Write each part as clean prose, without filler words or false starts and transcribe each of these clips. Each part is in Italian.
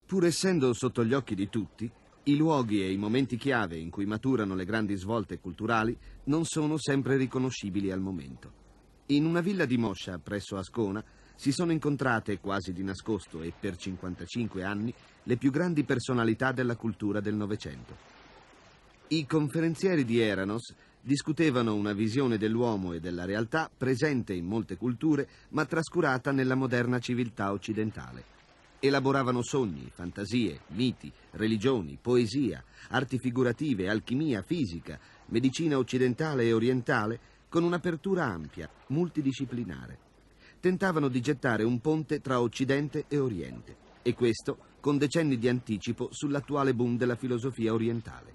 Pur essendo sotto gli occhi di tutti, i luoghi e i momenti chiave in cui maturano le grandi svolte culturali non sono sempre riconoscibili al momento. In una villa di Moscia, presso Ascona, si sono incontrate quasi di nascosto e per 55 anni le più grandi personalità della cultura del Novecento. I conferenzieri di Eranos discutevano una visione dell'uomo e della realtà presente in molte culture ma trascurata nella moderna civiltà occidentale. Elaboravano sogni, fantasie, miti, religioni, poesia, arti figurative, alchimia, fisica, medicina occidentale e orientale con un'apertura ampia, multidisciplinare. Tentavano di gettare un ponte tra Occidente e Oriente, e questo con decenni di anticipo sull'attuale boom della filosofia orientale.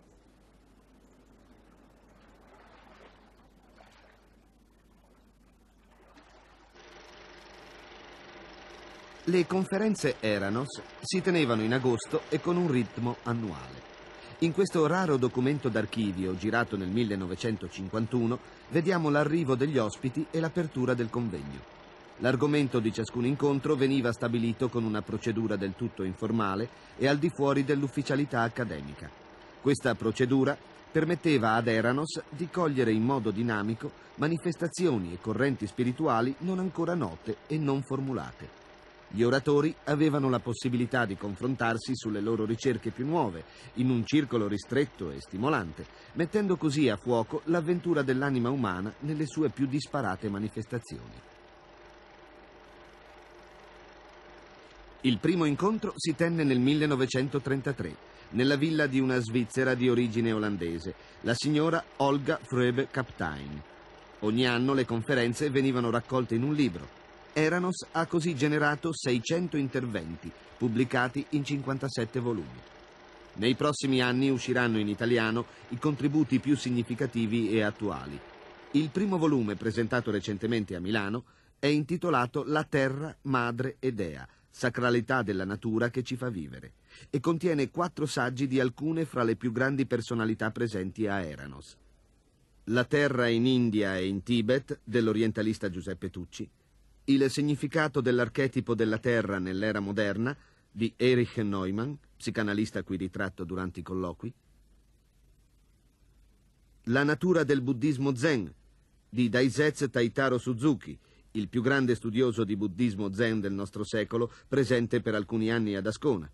Le conferenze Eranos si tenevano in agosto e con un ritmo annuale. In questo raro documento d'archivio, girato nel 1951, vediamo l'arrivo degli ospiti e l'apertura del convegno. L'argomento di ciascun incontro veniva stabilito con una procedura del tutto informale e al di fuori dell'ufficialità accademica. Questa procedura permetteva ad Eranos di cogliere in modo dinamico manifestazioni e correnti spirituali non ancora note e non formulate. Gli oratori avevano la possibilità di confrontarsi sulle loro ricerche più nuove, in un circolo ristretto e stimolante, mettendo così a fuoco l'avventura dell'anima umana nelle sue più disparate manifestazioni. Il primo incontro si tenne nel 1933, nella villa di una svizzera di origine olandese, la signora Olga Fröbe-Kaptein. Ogni anno le conferenze venivano raccolte in un libro. Eranos ha così generato 600 interventi, pubblicati in 57 volumi. Nei prossimi anni usciranno in italiano i contributi più significativi e attuali. Il primo volume, presentato recentemente a Milano, è intitolato La Terra, Madre e Dea, sacralità della natura che ci fa vivere, e contiene 4 saggi di alcune fra le più grandi personalità presenti a Eranos. La Terra in India e in Tibet, dell'orientalista Giuseppe Tucci, Il significato dell'archetipo della Terra nell'era moderna, di Erich Neumann, psicanalista qui ritratto durante i colloqui. La natura del buddismo zen, di Daisetsu Taitaro Suzuki, il più grande studioso di buddismo zen del nostro secolo, presente per alcuni anni ad Ascona.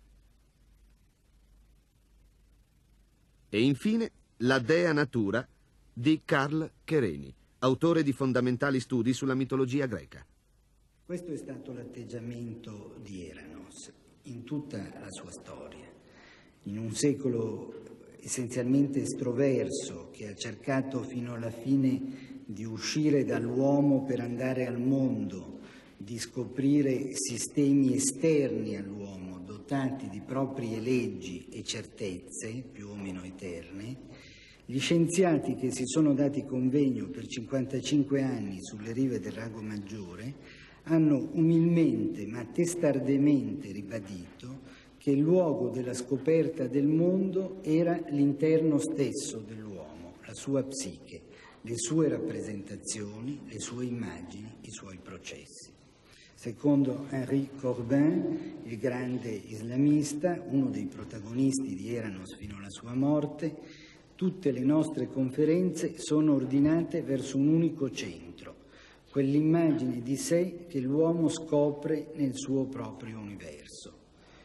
E infine La Dea Natura, di Karl Kereni, autore di fondamentali studi sulla mitologia greca. Questo è stato l'atteggiamento di Eranos in tutta la sua storia. In un secolo essenzialmente estroverso che ha cercato fino alla fine di uscire dall'uomo per andare al mondo, di scoprire sistemi esterni all'uomo dotati di proprie leggi e certezze più o meno eterne, gli scienziati che si sono dati convegno per 55 anni sulle rive del Lago Maggiore hanno umilmente ma testardemente ribadito che il luogo della scoperta del mondo era l'interno stesso dell'uomo, la sua psiche, le sue rappresentazioni, le sue immagini, i suoi processi. Secondo Henri Corbin, il grande islamista, uno dei protagonisti di Eranos fino alla sua morte, tutte le nostre conferenze sono ordinate verso un unico centro, quell'immagine di sé che l'uomo scopre nel suo proprio universo.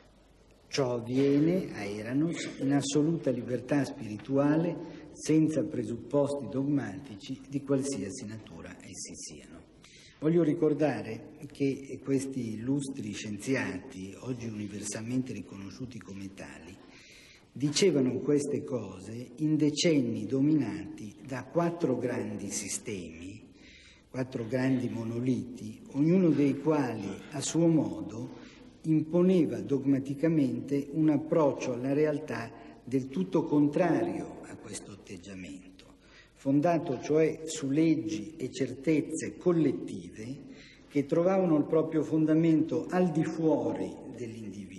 Ciò avviene a Eranos in assoluta libertà spirituale, senza presupposti dogmatici di qualsiasi natura essi siano. Voglio ricordare che questi illustri scienziati, oggi universalmente riconosciuti come tali, dicevano queste cose in decenni dominati da 4 grandi sistemi, 4 grandi monoliti, ognuno dei quali a suo modo imponeva dogmaticamente un approccio alla realtà del tutto contrario a questo atteggiamento, fondato cioè su leggi e certezze collettive che trovavano il proprio fondamento al di fuori dell'individuo,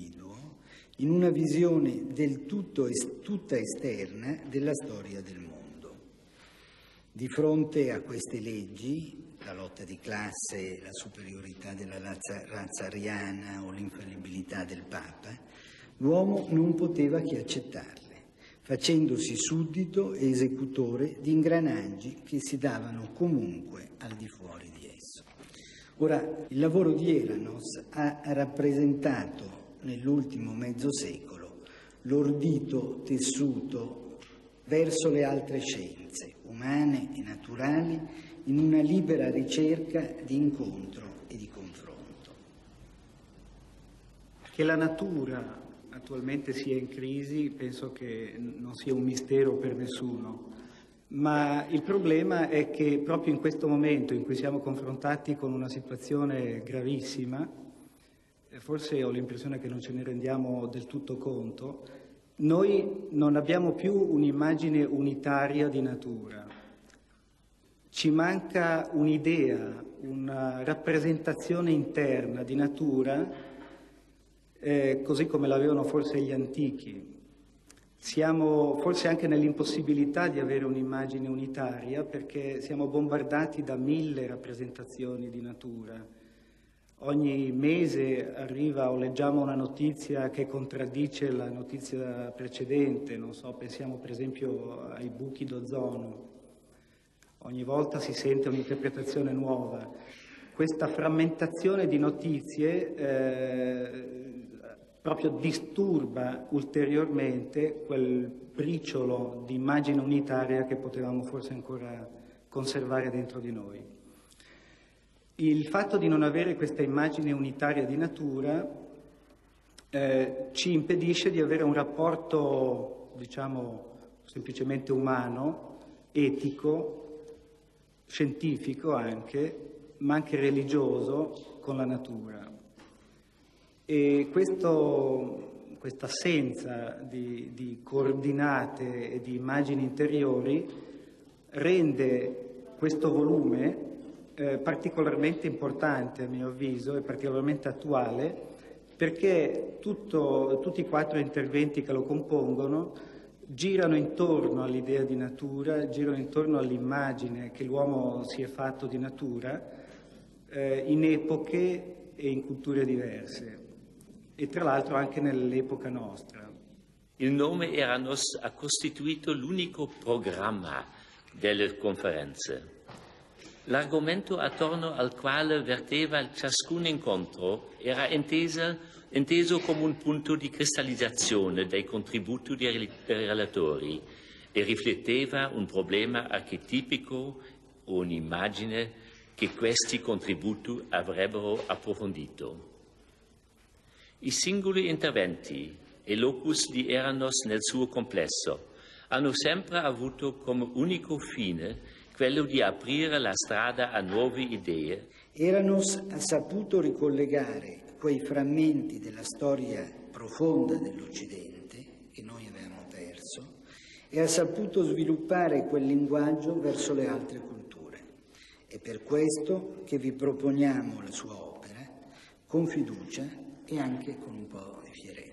in una visione del tutto tutta esterna della storia del mondo. Di fronte a queste leggi, la lotta di classe, la superiorità della razza ariana o l'infallibilità del Papa, l'uomo non poteva che accettarle, facendosi suddito e esecutore di ingranaggi che si davano comunque al di fuori di esso. Ora, il lavoro di Eranos ha rappresentato nell'ultimo mezzo secolo l'ordito tessuto verso le altre scienze, umane e naturali, in una libera ricerca di incontro e di confronto. Che la natura attualmente sia in crisi penso che non sia un mistero per nessuno, ma il problema è che proprio in questo momento in cui siamo confrontati con una situazione gravissima, forse ho l'impressione che non ce ne rendiamo del tutto conto, noi non abbiamo più un'immagine unitaria di natura. Ci manca un'idea, una rappresentazione interna di natura, così come l'avevano forse gli antichi. Siamo forse anche nell'impossibilità di avere un'immagine unitaria perché siamo bombardati da 1000 rappresentazioni di natura. Ogni mese arriva o leggiamo una notizia che contraddice la notizia precedente, non so, pensiamo per esempio ai buchi d'ozono. Ogni volta si sente un'interpretazione nuova. Questa frammentazione di notizie proprio disturba ulteriormente quel briciolo di immagine unitaria che potevamo forse ancora conservare dentro di noi. Il fatto di non avere questa immagine unitaria di natura ci impedisce di avere un rapporto, diciamo, semplicemente umano, etico, scientifico anche, ma anche religioso con la natura. E questa assenza di coordinate e di immagini interiori rende questo volume particolarmente importante, a mio avviso, e particolarmente attuale, perché tutti i 4 interventi che lo compongono girano intorno all'idea di natura, girano intorno all'immagine che l'uomo si è fatto di natura in epoche e in culture diverse, e tra l'altro anche nell'epoca nostra. Il nome Eranos ha costituito l'unico programma delle conferenze. L'argomento attorno al quale verteva ciascun incontro era inteso come un punto di cristallizzazione dei contributi dei relatori e rifletteva un problema archetipico o un'immagine che questi contributi avrebbero approfondito. I singoli interventi e l'opus di Eranos nel suo complesso hanno sempre avuto come unico fine quello di aprire la strada a nuove idee. Eranos ha saputo ricollegare quei frammenti della storia profonda dell'Occidente che noi avevamo perso e ha saputo sviluppare quel linguaggio verso le altre culture. È per questo che vi proponiamo la sua opera con fiducia e anche con un po' di fierezza.